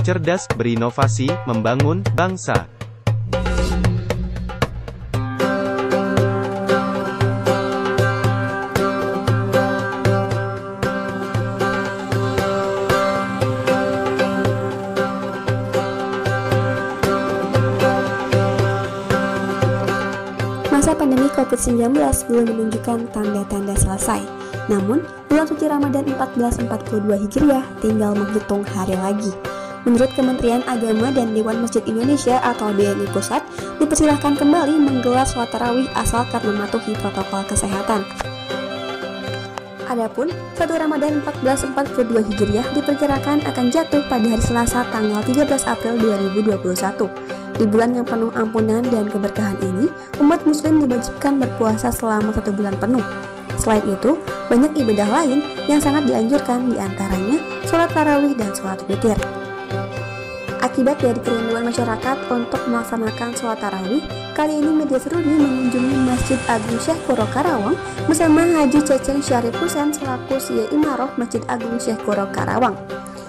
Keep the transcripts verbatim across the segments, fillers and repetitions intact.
cerdas, berinovasi, membangun bangsa. Masa pandemi covid sembilan belas belum menunjukkan tanda-tanda selesai. Namun, bulan suci Ramadan seribu empat ratus empat puluh dua Hijriah tinggal menghitung hari lagi. Menurut Kementerian Agama dan Dewan Masjid Indonesia atau D M I Pusat, dipersilahkan kembali menggelar sholat tarawih asalkan mematuhi protokol kesehatan. Adapun, satu Ramadan seribu empat ratus empat puluh dua Hijriah diperkirakan akan jatuh pada hari Selasa tanggal tiga belas April dua ribu dua puluh satu. Di bulan yang penuh ampunan dan keberkahan ini, umat muslim diwajibkan berpuasa selama satu bulan penuh. Selain itu, banyak ibadah lain yang sangat dianjurkan, diantaranya sholat tarawih dan sholat witir. Akibat dari kerinduan masyarakat untuk melaksanakan sholat tarawih, kali ini Media Seruni mengunjungi Masjid Agung Syekh Kuro Karawang bersama Haji Ceceng Syarif Husein selaku Syekh Imaroh Masjid Agung Syekh Kuro Karawang.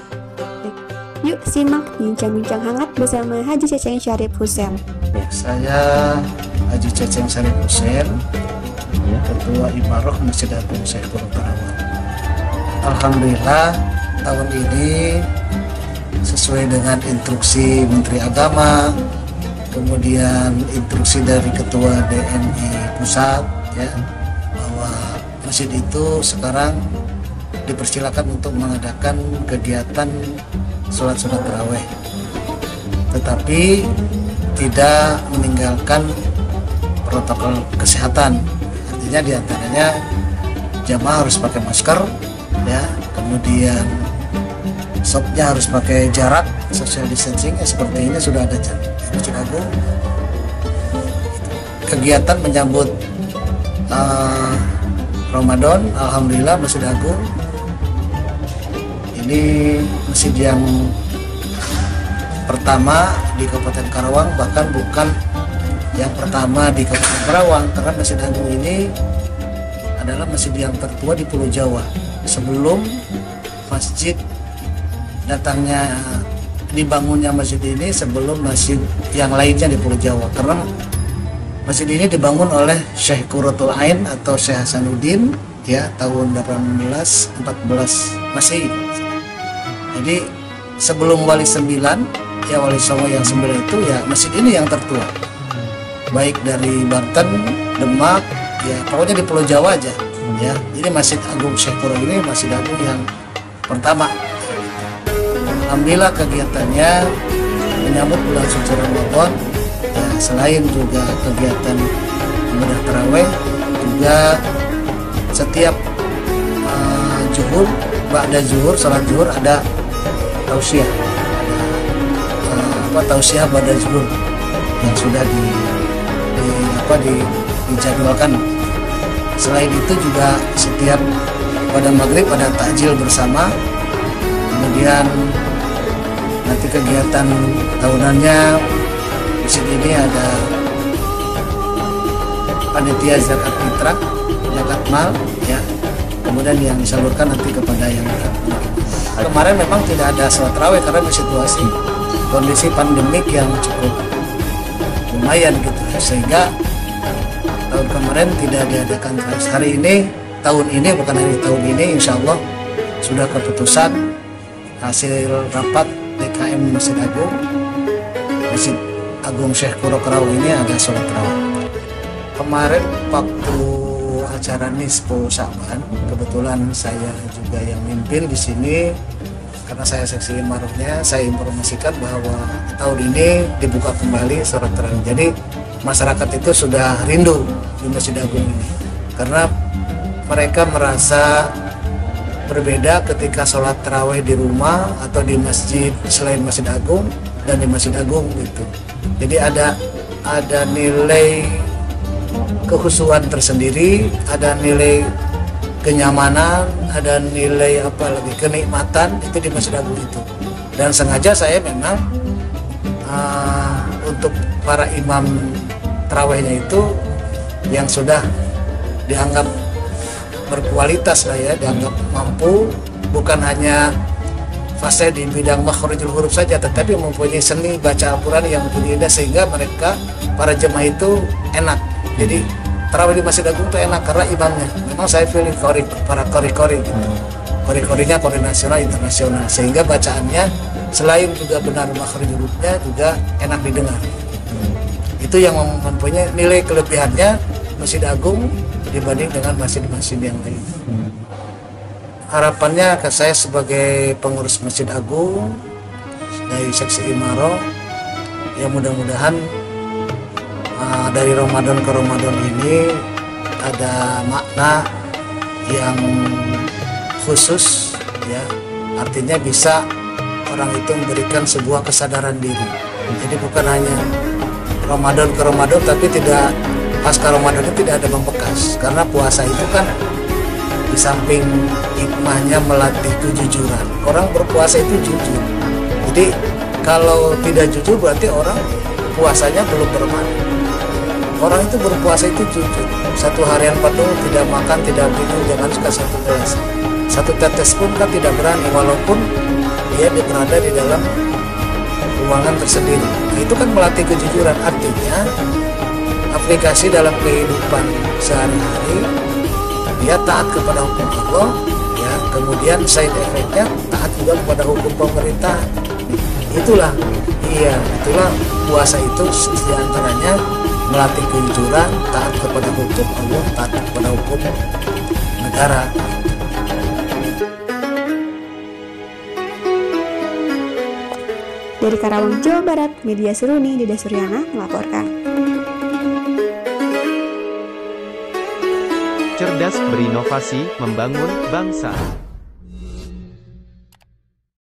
Yuk simak bincang-bincang hangat bersama Haji Ceceng Syarif Husein. Saya Haji Ceceng Syarif Husein, Ketua Imaroh Masjid Agung Syekh Kuro Karawang. Alhamdulillah tahun ini sesuai dengan instruksi Menteri Agama, kemudian instruksi dari Ketua D M I Pusat, ya, bahwa masjid itu sekarang dipersilakan untuk mengadakan kegiatan sholat-sholat tarawih, tetapi tidak meninggalkan protokol kesehatan. Artinya diantaranya jamaah harus pakai masker, ya, kemudian shopnya harus pakai jarak, social distancing, ya, seperti ini sudah ada jarak. Masjid Agung kegiatan menyambut uh, Ramadan, alhamdulillah Masjid Agung ini masjid yang pertama di Kabupaten Karawang, bahkan bukan yang pertama di Kabupaten Karawang, karena Masjid Agung ini adalah masjid yang tertua di Pulau Jawa. Sebelum masjid datangnya dibangunnya masjid ini, sebelum masjid yang lainnya di Pulau Jawa, karena masjid ini dibangun oleh Syekh Qurratul Ain atau Syekh Hasanuddin, ya, tahun delapan belas empat belas Masehi. Jadi sebelum Wali Sembilan, ya, Wali Songo yang sembilan itu, ya, masjid ini yang tertua, baik dari Banten, Demak, ya, pokoknya di Pulau Jawa aja, ya. Jadi Masjid Agung Syekh Kuro ini Masjid Agung yang pertama. Alhamdulillah kegiatannya menyambut bulan suci Ramadan, ya, selain juga kegiatan ibadah tarawih, juga setiap uh, zuhur, ba'da zuhur, salat zuhur ada tausiah, uh, apa tausiah ba'da zuhur yang sudah di, di apa di, dijadwalkan. Selain itu juga setiap pada maghrib ada takjil bersama, kemudian nanti kegiatan tahunannya di sini ini ada panitia zakat fitrah, zakat mal, ya, kemudian yang disalurkan nanti kepada yang berhak. Kemarin memang tidak ada sholat tarawih karena situasi kondisi pandemik yang cukup lumayan gitu, sehingga tahun kemarin tidak diadakan. Hari ini, tahun ini bukan hari tahun ini, insya Allah sudah keputusan hasil rapat D K M Masjid Agung, Masjid Agung Syekh Kuro Karawang ini ada sholat tarawih. Kemarin waktu acara Nisfu Sya'ban, kebetulan saya juga yang mimpin di sini karena saya seksi imarohnya. Saya informasikan bahwa tahun ini dibuka kembali sholat tarawih. Jadi masyarakat itu sudah rindu di Masjid Agung ini karena mereka merasa berbeda ketika sholat tarawih di rumah atau di masjid selain Masjid Agung dan di Masjid Agung gitu. Jadi ada ada nilai kehusuan tersendiri, ada nilai kenyamanan, ada nilai apa lagi kenikmatan itu di Masjid Agung itu. Dan sengaja saya memang uh, untuk para imam tarawihnya itu yang sudah dianggap berkualitas lah ya, dianggap mampu, bukan hanya fase di bidang makhrijul huruf saja, tetapi mempunyai seni baca Al-Quran yang begitu indah sehingga mereka para jemaah itu enak. Jadi tarawih di Masjid Agung itu enak karena imamnya memang saya pilih kori, para kori-kori gitu. Kori-korinya kori nasional internasional sehingga bacaannya selain juga benar makhrijul hurufnya juga enak didengar. Itu yang mempunyai nilai kelebihannya Masjid Agung dibanding dengan masjid-masjid yang lain. Harapannya ke saya sebagai pengurus Masjid Agung dari seksi Imaro, ya mudah-mudahan uh, dari Ramadan ke Ramadan ini ada makna yang khusus, ya artinya bisa orang itu memberikan sebuah kesadaran diri. Jadi bukan hanya Ramadan ke Ramadan, tapi tidak pasca Ramadan itu tidak ada membekas, karena puasa itu kan di samping hikmahnya melatih kejujuran, orang berpuasa itu jujur. Jadi kalau tidak jujur berarti orang puasanya belum bermakna. Orang itu berpuasa itu jujur, satu harian penuh tidak makan, tidak minum, jangan suka satu gelas, satu tetes pun kan tidak berani, walaupun dia berada di dalam ruangan tersendiri. Nah, itu kan melatih kejujuran, artinya aplikasi dalam kehidupan sehari-hari dia taat kepada hukum Allah, ya kemudian side effect-nya taat juga kepada hukum pemerintah. Itulah, iya itulah puasa itu diantaranya melatih kejujuran, taat kepada hukum Allah, taat kepada hukum negara. Dari Karawang, Jawa Barat, Media Seruni Dida Suryana melaporkan. Cerdas berinovasi, membangun bangsa.